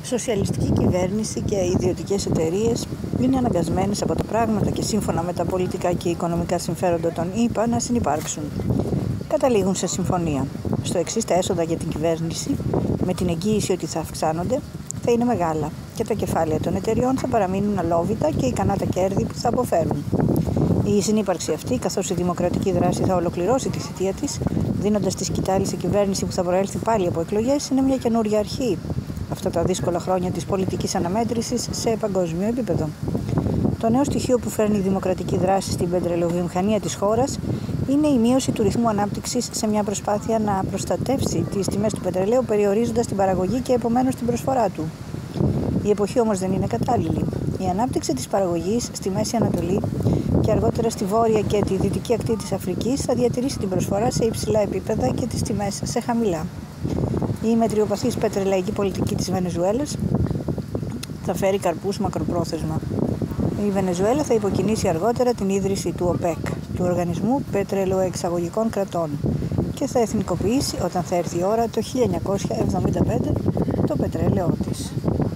Σοσιαλιστική κυβέρνηση και ιδιωτικές εταιρείες είναι αναγκασμένες από τα πράγματα και σύμφωνα με τα πολιτικά και οικονομικά συμφέροντα των ΗΠΑ να συνυπάρξουν. Καταλήγουν σε συμφωνία. Στο εξής, τα έσοδα για την κυβέρνηση, με την εγγύηση ότι θα αυξάνονται, θα είναι μεγάλα και τα κεφάλαια των εταιριών θα παραμείνουν αλόβητα και ικανά τα κέρδη που θα αποφέρουν. Η συνύπαρξη αυτή, καθώς η δημοκρατική δράση θα ολοκληρώσει τη θητεία της, δίνοντας τη σκητάλη σε κυβέρνηση που θα προέλθει πάλι από εκλογές, είναι μια καινούρια αρχή. Αυτά τα δύσκολα χρόνια της πολιτικής αναμέτρησης σε παγκόσμιο επίπεδο. Το νέο στοιχείο που φέρνει η δημοκρατική δράση στην πετρελαιοβιομηχανία της χώρας είναι η μείωση του ρυθμού ανάπτυξης σε μια προσπάθεια να προστατεύσει τις τιμές του πετρελαίου, περιορίζοντας την παραγωγή και επομένως την προσφορά του. Η εποχή όμως δεν είναι κατάλληλη. Η ανάπτυξη της παραγωγής στη Μέση Ανατολή και αργότερα στη βόρεια και τη δυτική ακτή της Αφρικής θα διατηρήσει την προσφορά σε υψηλά επίπεδα και τις τιμές σε χαμηλά. Η μετριοπαθής πετρελαϊκή πολιτική της Βενεζουέλας θα φέρει καρπούς μακροπρόθεσμα. Η Βενεζουέλα θα υποκινήσει αργότερα την ίδρυση του ΟΠΕΚ, του Οργανισμού Πετρελαιοεξαγωγικών Κρατών, και θα εθνικοποιήσει όταν θα έρθει η ώρα το 1975 το πετρέλαιό της.